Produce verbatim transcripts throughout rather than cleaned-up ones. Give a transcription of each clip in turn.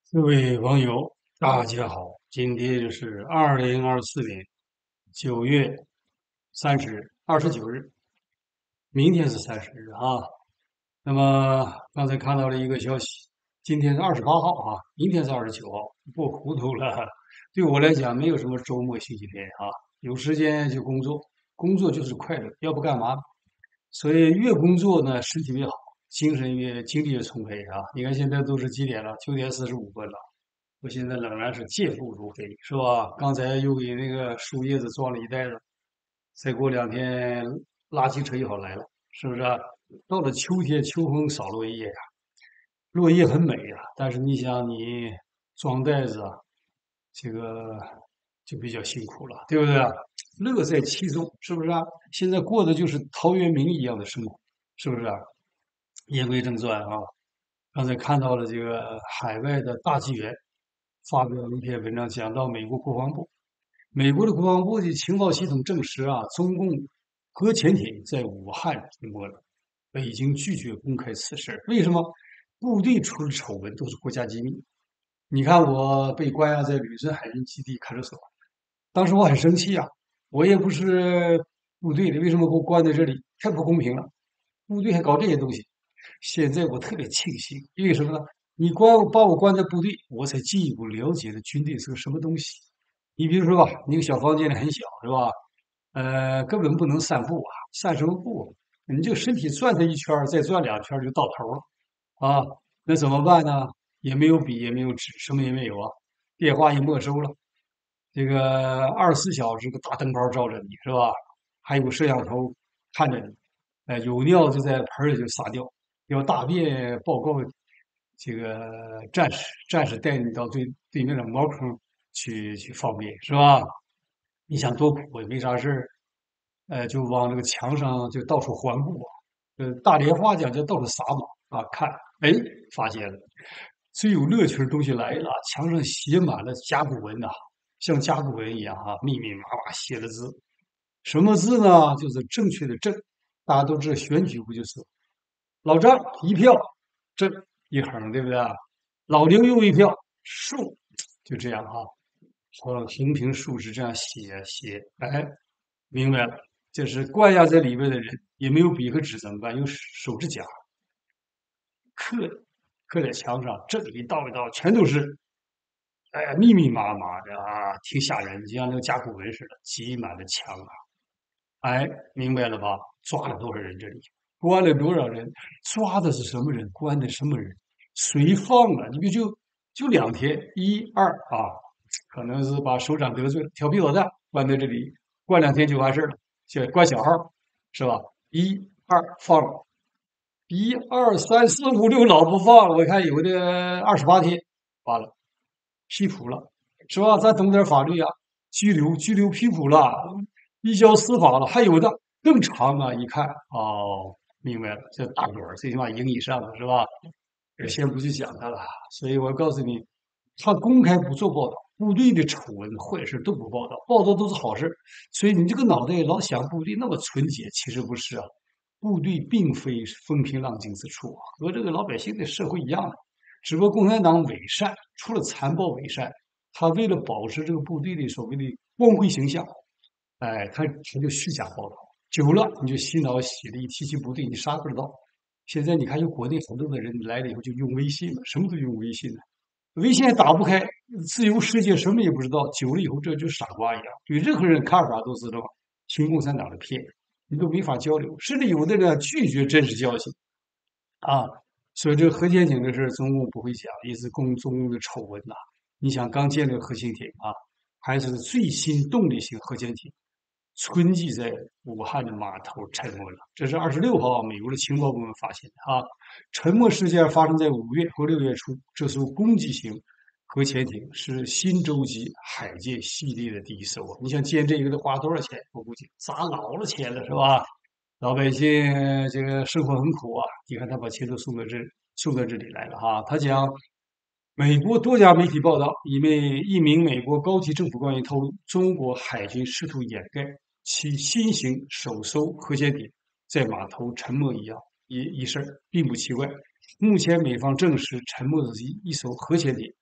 各位网友，大家好，今天是二零二四年九月三十日，二十九日，明天是三十日啊。那么刚才看到了一个消息，今天是二十八号啊，明天是二十九号，过糊涂了。对我来讲，没有什么周末、星期天啊，有时间就工作，工作就是快乐，要不干嘛？所以越工作呢，身体越好，精神越精力越充沛啊。你看现在都是几点了？九点四十五分了。我现在仍然是健步如飞，是吧？刚才又给那个树叶子装了一袋子，再过两天垃圾车又好来了，是不是啊？到了秋天，秋风扫落叶呀，落叶很美呀，但是你想你装袋子啊，这个就比较辛苦了，对不对啊？乐在其中，是不是啊？现在过的就是陶渊明一样的生活，是不是啊？言归正传啊，刚才看到了这个海外的大纪元发表了一篇文章，讲到美国国防部，美国的国防部的情报系统证实啊，中共核潜艇在武汉停泊了，北京拒绝公开此事，为什么？部队出了丑闻都是国家机密。你看我被关押在旅顺海军基地看守所，当时我很生气啊，我也不是部队的，为什么给我关在这里？太不公平了，部队还搞这些东西。现在我特别庆幸，因为什么呢？你关我把我关在部队，我才进一步了解了军队是个什么东西。你比如说吧，那个小房间里很小，是吧？呃，根本不能散步啊，散什么步啊？你就身体转它一圈儿再转两圈儿就到头了啊。那怎么办呢？也没有笔，也没有纸，什么也没有啊。电话也没收了，这个二十四小时个大灯泡照着你，是吧？还有个摄像头看着你，呃，有尿就在盆里就撒掉，要大便报告这个战士，战士带你到对对面的茅坑去去方便，是吧？你想多苦也没啥事儿，呃，就往这个墙上就到处环顾啊，呃，大连话讲叫到处撒网啊，看，哎，发现了，最有乐趣的东西来了，墙上写满了甲骨文呐、像甲骨文一样哈、密密麻麻写的字，什么字呢？就是正确的正，大家都知道选举不就是老张一票正一横，对不对啊？老刘又一票竖，就这样哈、说平平竖直这样写写，哎，明白了，这是关押在里面的人也没有笔和纸怎么办？用手指甲刻刻在墙上，这里一道一道全都是，哎呀，密密麻麻的啊，挺吓人，就像那个甲骨文似的，挤满了墙啊。哎，明白了吧？抓了多少人？这里关了多少人？抓的是什么人？关的什么人？谁放了？你比如就就两天，一二啊，可能是把首长得罪了，调皮捣蛋，关在这里，关两天就完事儿了。就关小号是吧？一二放了，一二三四五六老不放了。我看有的二十八天，完了，批捕了，是吧？咱懂点法律啊，拘留拘留批捕了，移交司法了，还有的更长啊！一看哦，明白了，这大官儿最起码营以上的是吧？这先不去讲他了。所以我告诉你，他公开不做报道，部队的丑闻、坏事都不报道，报道都是好事。所以你这个脑袋老想部队那么纯洁，其实不是啊。部队并非风平浪静之处啊，和这个老百姓的社会一样的。只不过共产党伪善，除了残暴伪善，他为了保持这个部队的所谓的光辉形象，哎，他他就虚假报道，久了你就洗脑洗的，一提起部队你啥不知道。现在你看，有国内很多的人来了以后就用微信了，什么都用微信了，微信也打不开，自由世界什么也不知道。久了以后，这就傻瓜一样，对任何人看法都知道听共产党的骗，你都没法交流。甚至有的人拒绝真实交情啊。所以这个核潜艇的事，中共不会讲，也是共中共的丑闻呐、你想，刚建了个核潜艇啊，还是最新动力型核潜艇，春季在武汉的码头沉没了。这是二十六号美国的情报部门发现的啊。沉没事件发生在五月和六月初，这艘攻击型核潜艇是新洲级海舰系列的第一艘啊。你想建这个得花多少钱？我估计砸老了钱了，是吧？老百姓这个生活很苦啊，你看他把钱都送到这送到这里来了哈。他讲，美国多家媒体报道，一名一名美国高级政府官员透露，中国海军试图掩盖其新型首艘核潜艇在码头沉没一样一一事，并不奇怪。目前美方证实沉没的是一一艘核潜艇，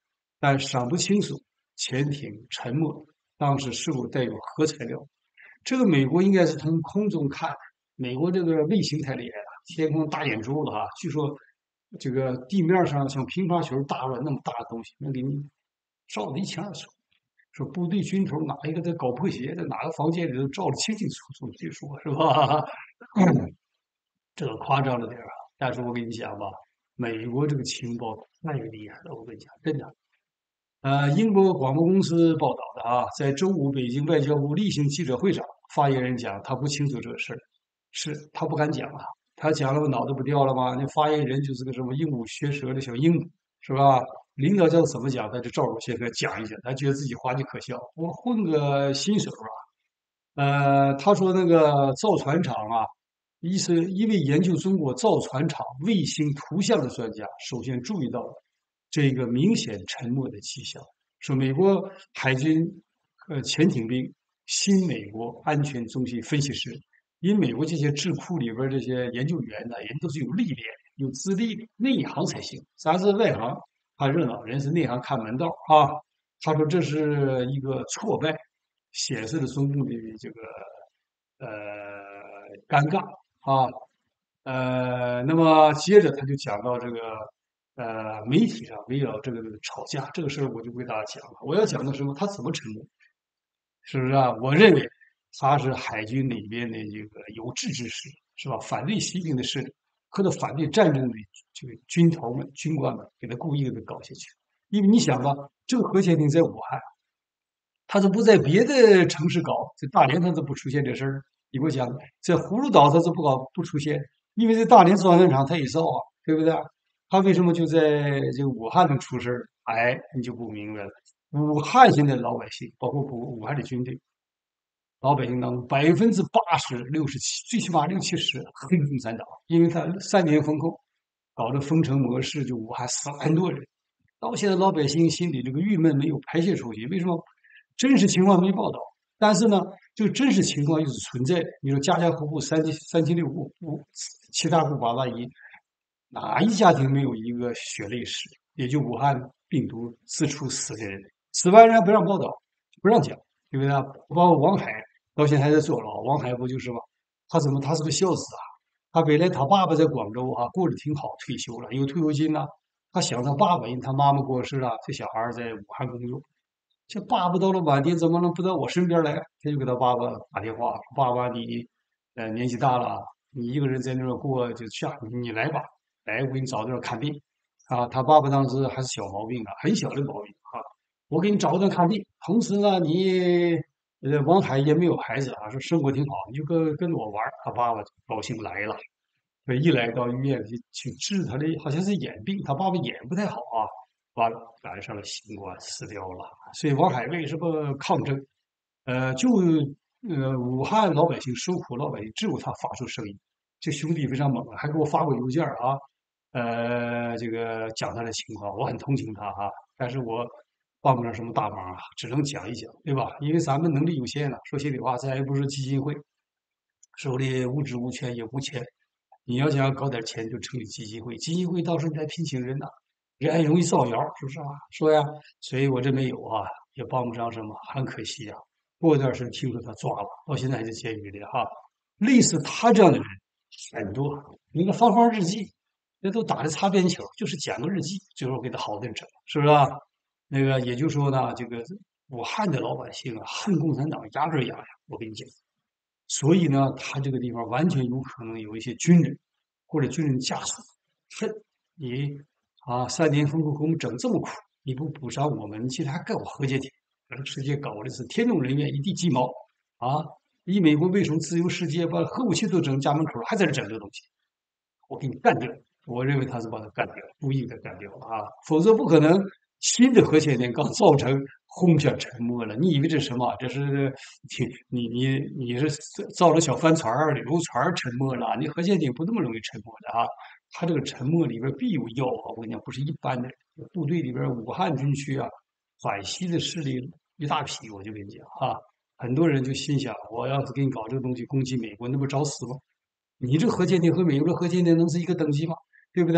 但尚不清楚潜艇沉没当时是否带有核材料。这个美国应该是从空中看，美国这个卫星太厉害了，天空大眼珠子哈，据说这个地面上像乒乓球大了那么大的东西，能给你照得一清二楚。说部队军头哪一个在搞破鞋，在哪个房间里头照得清清楚楚，据说是吧？这个夸张了点儿啊，但是我跟你讲吧，美国这个情报太厉害了，我跟你讲，真的。呃，英国广播公司报道的啊，在周五北京外交部例行记者会上，发言人讲他不清楚这个事儿，是他不敢讲啊，他讲了我脑袋不掉了吗？那发言人就是个什么鹦鹉学舌的小鹦鹉，是吧？领导叫他怎么讲，他就照着先给讲一讲，他觉得自己滑稽可笑，我混个新手啊。呃，他说那个造船厂啊，一是一位研究中国造船厂卫星图像的专家，首先注意到了这个明显沉没的迹象，说美国海军呃潜艇兵新美国安全中心分析师，因为美国这些智库里边儿这些研究员呢，人都是有历练、有资历的，内行才行，咱是外行看热闹，人是内行看门道啊。他说这是一个挫败。显示了中共的这个呃尴尬啊，呃，那么接着他就讲到这个呃媒体上围绕这个吵架这个事儿，我就给大家讲了。我要讲的什么？他怎么沉默？是不是啊？我认为他是海军里边的这个有志之士，是吧？反对习近的势力和他反对战争的这个军头们、军官们，给他故意给他搞下去。因为你想吧，这个核潜艇在武汉。他都不在别的城市搞，在大连他都不出现这事儿。你给我讲，在葫芦岛他都不搞不出现，因为在大连造船厂他也造啊，对不对？他为什么就在这个武汉能出事儿？哎，你就不明白了。武汉现在老百姓，包括武武汉的军队，老百姓当中百分之八十、六十七，最起码六七十黑共产党，因为他三年封控，搞得封城模式，就武汉死了很多人。到现在老百姓心里这个郁闷没有排泄出去，为什么？真实情况没报道，但是呢，这个真实情况又是存在。你说家家户户三七三七六户，五七大户八大姨，哪一家庭没有一个血泪史？也就武汉病毒四处死的人，死完人不让报道，不让讲，对不对？包括王海到现在还在坐牢，王海不就是吗？他怎么他是个孝子啊？他本来他爸爸在广州啊过得挺好，退休了有退休金呢、他想他爸爸，因为他妈妈过世了，这小孩在武汉工作。这爸爸到了晚年怎么能不到我身边来？他就给他爸爸打电话：“爸爸，你呃年纪大了，你一个人在那儿过就下，你来吧，来我给你找地儿看病。”啊，他爸爸当时还是小毛病啊，很小的毛病啊，我给你找个地儿看病。同时呢，你呃王海也没有孩子啊，说生活挺好，你就跟跟着我玩儿。他爸爸高兴来了，这一来到医院去去治他的好像是眼病，他爸爸眼不太好啊。完了，赶上了新冠，死掉了。所以王海为什么抗争？呃，就呃武汉老百姓受苦，老百姓只有他发出声音。这兄弟非常猛啊，还给我发过邮件儿啊，呃，这个讲他的情况，我很同情他啊，但是我帮不上什么大忙啊，只能讲一讲，对吧？因为咱们能力有限啊，说心里话，咱也不是基金会，手里无职无权也无钱。你要想搞点钱，就成立基金会，基金会到时候你再聘请人呐、人还容易造谣，是不是啊？说呀，所以我这没有啊，也帮不上什么，很可惜啊。过一段时间听说他抓了，到现在还在监狱里哈。类似他这样的人很多，你看芳芳日记，那都打的擦边球，就是讲个日记，最后给他好的整，是不是啊？那个也就是说呢，这个武汉的老百姓啊，恨共产党牙根痒痒，我跟你讲。所以呢，他这个地方完全有可能有一些军人或者军人家属，恨你啊，三年封控给我们整这么苦，你不补偿我们，你竟然还搞核潜艇，这个世界搞的是天纵人怨，一地鸡毛啊！以美国为首自由世界把核武器都整家门口了，还在这整这个东西，我给你干掉！我认为他是把他干掉，故意的干掉啊，否则不可能新的核潜艇刚造成，轰下沉没了。你以为这是什么？这是你你你你是造了小帆船儿、游船儿沉没了？你核潜艇不那么容易沉没的啊！它这个沉没里边必有要啊！我跟你讲，不是一般的。部队里边，武汉军区啊，反西的势力一大批。我就跟你讲啊，很多人就心想，我要是给你搞这个东西攻击美国，那不找死吗？你这核潜艇和美国的核潜艇能是一个等级吗？对不对？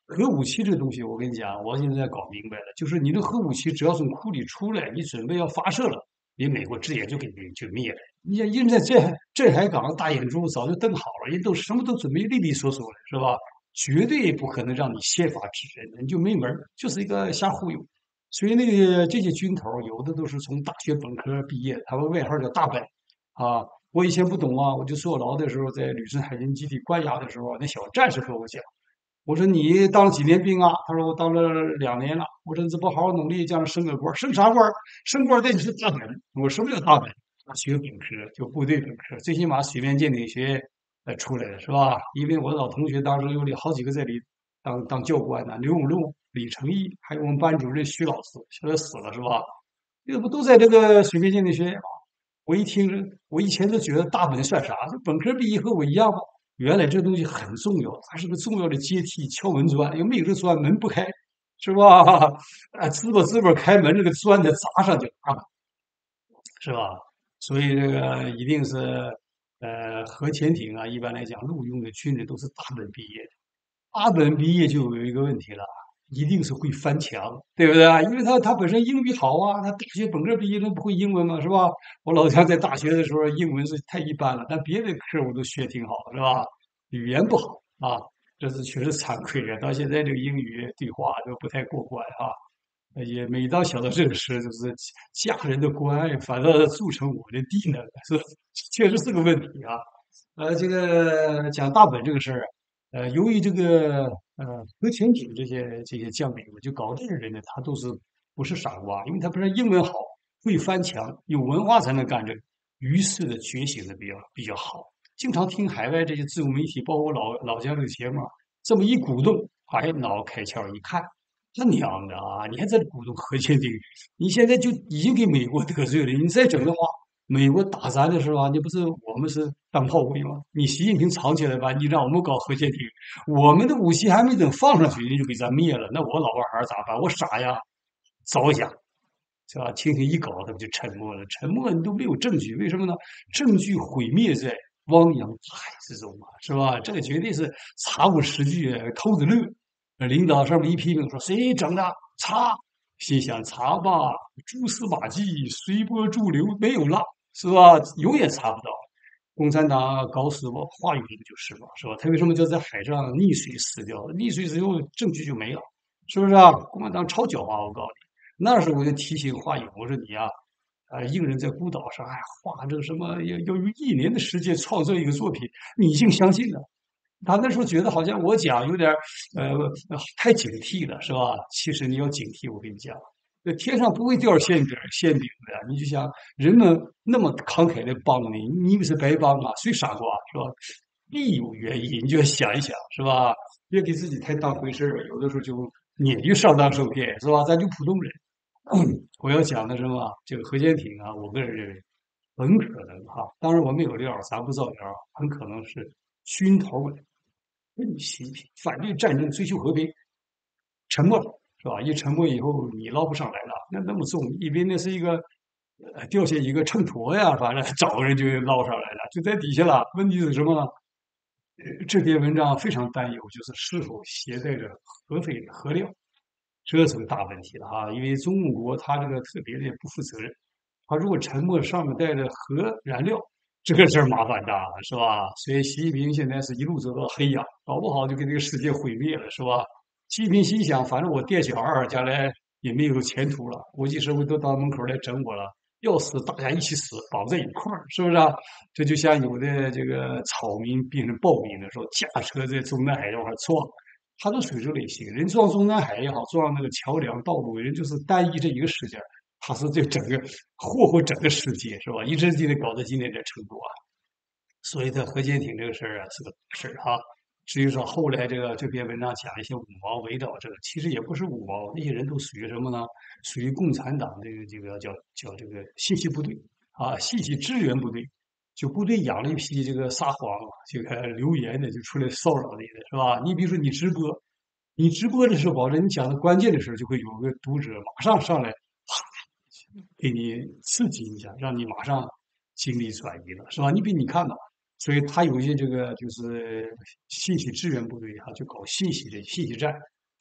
核武器这东西，我跟你讲，我现在搞明白了，就是你的核武器只要从库里出来，你准备要发射了，你美国直接就给你就灭了。你想，人在镇镇海港大眼珠早就瞪好了，人都什么都准备利利索索的，是吧？绝对不可能让你先发制人，你就没门儿，就是一个瞎忽悠。所以那个这些军头儿有的都是从大学本科毕业，他们外号叫大本啊。我以前不懂啊，我就坐牢的时候，在旅顺海军基地关押的时候，那小战士和我讲。我说你当了几年兵啊？他说我当了两年了。我说你怎么不好好努力，将来升个官儿升啥官儿升官儿得是大本。我说什么叫大本？大学本科就部队本科，最起码水面舰艇学呃出来的是吧？因为我的老同学当时有里好几个在里当当教官呢，刘永禄、李成义，还有我们班主任徐老师，现在死了是吧？这个不都在这个水面舰艇学院吗？我一听，我以前都觉得大本算啥？这本科毕业和我一样吗？原来这东西很重要，它是个重要的阶梯，敲门砖，要没有这砖门不开，是吧？啊，滋吧滋吧开门，这个砖得砸上去啊，是吧？所以这个一定是，呃，核潜艇啊，一般来讲，陆用的军人都是大本毕业的。大本毕业就有一个问题了，一定是会翻墙，对不对啊？因为他他本身英语好啊，他大学本科毕业，他不会英文嘛，是吧？我老家在大学的时候，英文是太一般了，但别的科我都学挺好，是吧？语言不好啊，这是确实惭愧啊，到现在这个英语对话都不太过关啊。呃也每当想到这个事，就是家人的关爱反倒铸成我的低能，是确实是个问题啊。呃，这个讲大本这个事儿啊，呃，由于这个呃核潜艇这些这些将领，就搞这个人呢，他都是不是傻瓜，因为他本身英文好，会翻墙，有文化才能干这个，于是呢觉醒的比较比较好。经常听海外这些自由媒体，包括我老老家这个节目啊，这么一鼓动，哎，脑开窍一看，他娘的啊！你还在这鼓动核潜艇？你现在就已经给美国得罪了，你再整的话，美国打咱的是吧？你不是我们是当炮灰吗？你习近平藏起来吧，你让我们搞核潜艇，我们的武器还没等放上去，你就给咱灭了，那我老婆孩儿咋办？我傻呀，糟一下，是吧？轻轻一搞，他们就沉默了。沉默你都没有证据，为什么呢？证据毁灭在汪洋大海之中嘛，是吧？这个绝对是查无实据，偷着乐。呃领导上面一批评说谁整的？查，心想查吧，蛛丝马迹，随波逐流，没有了，是吧？永远查不到。共产党搞死我，华语不就是嘛，是吧？他为什么就在海上溺水死掉了？溺水之后证据就没了，是不是啊？共产党超狡猾，我告诉你，那时候我就提醒华勇，我说你呀、啊，一个人在孤岛上，哎，花这个什么要要用一年的时间创作一个作品，你竟相信了？他那时候觉得好像我讲有点儿呃呃太警惕了，是吧？其实你要警惕，我跟你讲，这天上不会掉馅饼馅饼的。你就想人们那么慷慨的帮你，你以为是白帮啊？谁傻瓜是吧？必有原因，你就要想一想，是吧？别给自己太当回事儿，有的时候就你就上当受骗，是吧？咱就普通人。我要讲的是什么？这个核潜艇啊，我个人认为很可能哈，当然我没有料儿咱不造谣儿很可能是军头儿问习近平反对战争，追求和平，沉默了，是吧？一沉默以后，你捞不上来了，那那么重，以为那是一个呃掉下一个秤砣呀，反正找个人就捞上来了，就在底下了。问题是什么呢？呃这篇文章非常担忧，就是是否携带着核废核料，这是个大问题了啊！因为中国它这个特别的不负责任，它如果沉没上面带着核燃料，这个事儿麻烦大了，是吧？所以习近平现在是一路走到黑呀，搞不好就给这个世界毁灭了，是吧？习近平心想，反正我店小二将来也没有前途了，国际社会都到门口来整我了，要死大家一起死，绑在一块儿，是不是啊？这就像有的这个草民变成暴民的时候，驾车在中南海这块儿撞，他都属于这类型。人撞中南海也好，撞那个桥梁道路，人就是单一这一个事件，他是这整个霍霍整个世界，是吧？一直就得搞到今天这程度啊。所以，它核潜艇这个事儿啊，是个大事儿哈。至于说后来这个这篇文章讲一些五毛围绕这个，其实也不是五毛，那些人都属于什么呢？属于共产党这个这个叫叫这个信息部队啊，信息支援部队。就部队养了一批这个撒谎、这个留言的，就出来骚扰你的，是吧？你比如说你直播，你直播的时候，保证你讲的关键的事儿，就会有个读者马上上来，啪，给你刺激一下，让你马上精力转移了，是吧？你比你看吧，所以他有一些这个就是信息支援部队哈，就搞信息的信息战，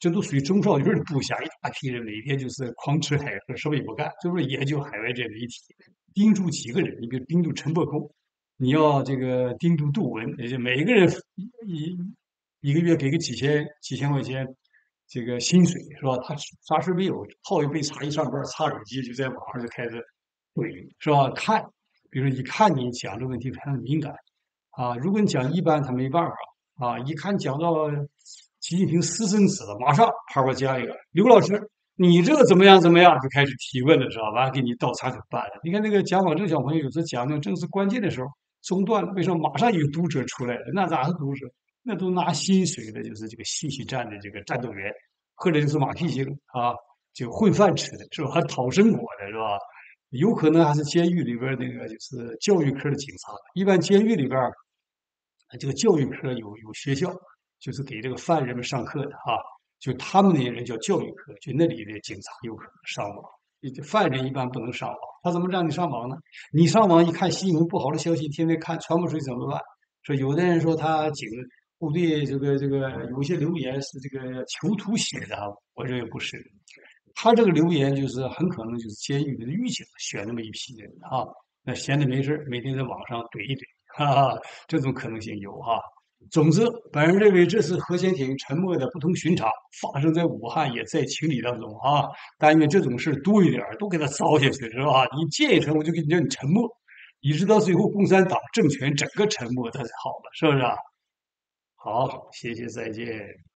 这都属于中少军的部下，一大批人每天就是狂吃海喝，什么也不干，就是研究海外这媒体，盯住几个人，你比如盯住陈伯公，你要这个盯住杜文，也就每一个人一一个月给个几千几千块钱这个薪水是吧？他啥事没有，泡一杯茶，一上班擦手机，就在网上就开始怼是吧？看，比如说一看你讲这个问题非常敏感啊，如果你讲一般，他没办法啊，一看讲到习近平私生子了，马上啪啪加一个刘老师，你这个怎么样怎么样，就开始提问了是吧？完了给你倒茶就办了。你看那个蒋广正小朋友有时候讲那正是关键的时候中断了，为什么马上有读者出来了？那咋是读者？那都拿薪水的，就是这个信息战的这个战斗员，或者就是马屁精啊，就混饭吃的是吧？讨生活的是吧？有可能还是监狱里边儿那个就是教育科的警察。一般监狱里边儿这个教育科有有学校，就是给这个犯人们上课的啊。就他们那些人叫教育科，就那里的警察有可能上网。这犯人一般不能上网，他怎么让你上网呢？你上网一看新闻不好的消息，天天看传播出去怎么办？说有的人说他警部队这个这个有一些留言是这个囚徒写的啊，我认为不是。他这个留言就是很可能就是监狱里的狱警选那么一批人啊，那闲着没事儿每天在网上怼一怼，哈哈，这种可能性有啊。总之，本人认为这次核潜艇沉没的不同寻常，发生在武汉也在情理当中啊。但愿这种事多一点儿，都给他糟下去，是吧？你见一沉我就给你让你沉没，一直到最后共产党政权整个沉没，它才好了，是不是啊？好，谢谢，再见。